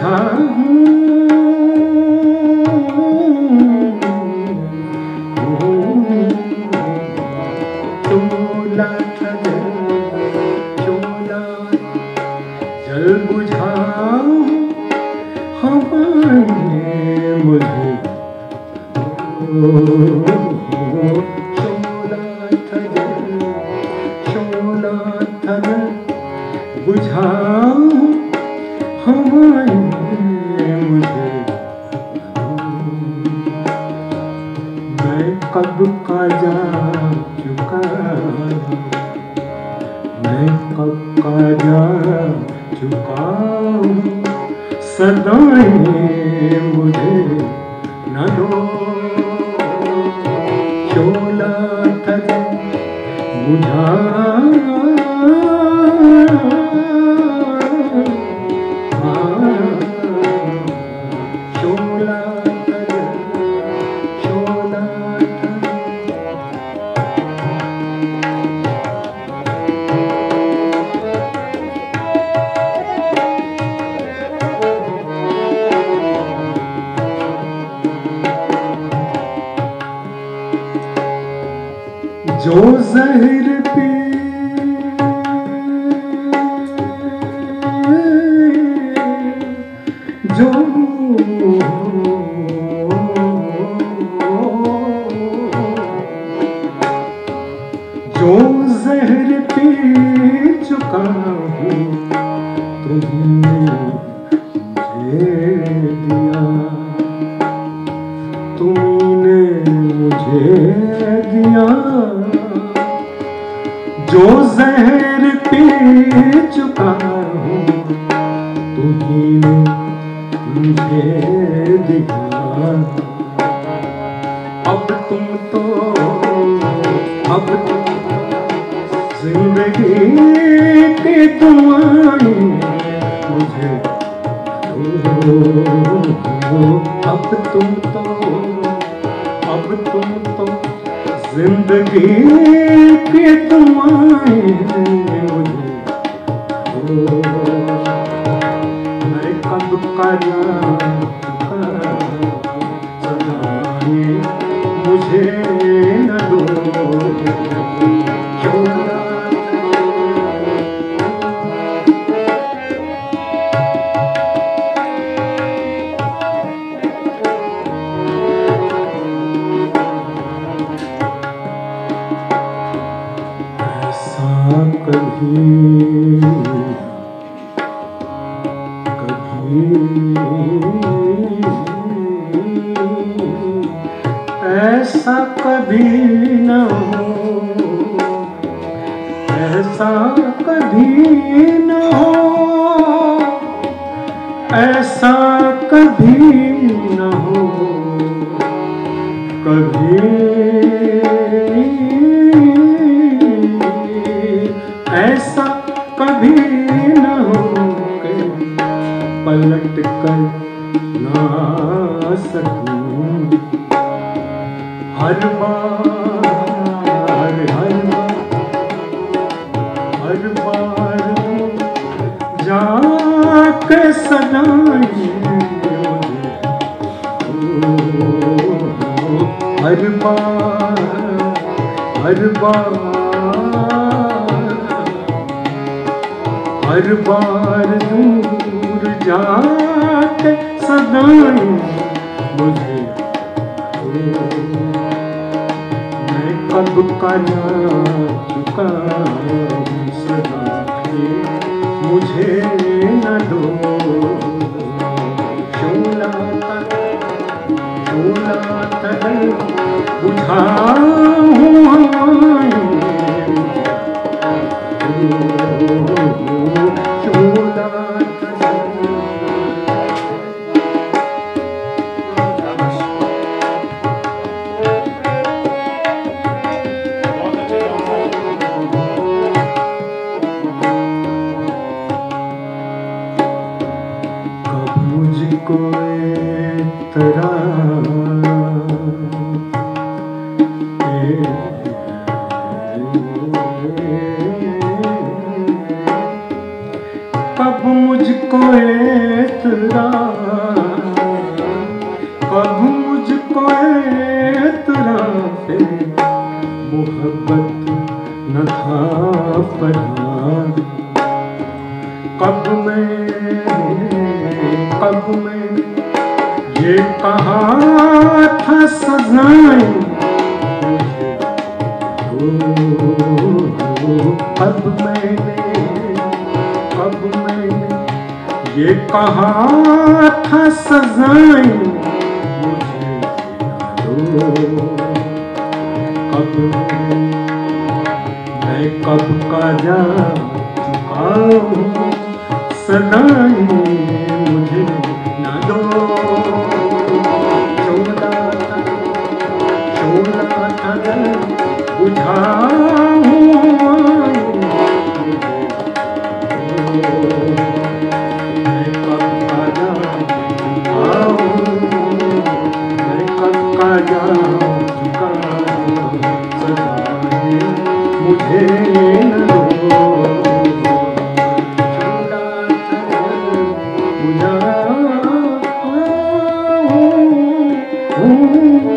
बुझाऊं चोला था चोला जल बुझाऊं हवा ने मुझे शोला था बुझाऊं हवा ने मुझे मैं कब का जा चुका मैं कब का जा चुका सदाएं मुझे न दो शोला था बुझा शोला शोला जो जहर पी जो जहर पी चुका हूँ तुमने मुझे दिया तुमने मुझे दिया जो जहर पी चुका हूँ तुमने मुझे दिया अब तुम जिंदगी की दुआएं मुझे अब तुम तो जिंदगी की दुआएं मुझे मैं कब का सदाएं मुझे न दो ऐसा कभी न हो ऐसा कभी न हो ऐसा कभी न हो कभी ऐसा कभी न हो पलट कर ना सकूं हर बार जाके सदाएं हर बार दूर जाके सदाएं मुझे मैं कब का जा चुका सदाएं मुझे न दो शोला बुझाऊं मुझको तेरा कब मुझको कब मुझको एतराफ़े मोहब्बत न था पढ़ा। कब मैंने ये कहा था सजाएं कब मैंने ये कहा था सजाएं मुझे दो। कब मैं कब का जा चुका हूँ, सदाएं मुझे न दो। शोला था बुझाऊं मैं कब का जा चुका सदाएं मुझे न दो। शोला था बुझाऊं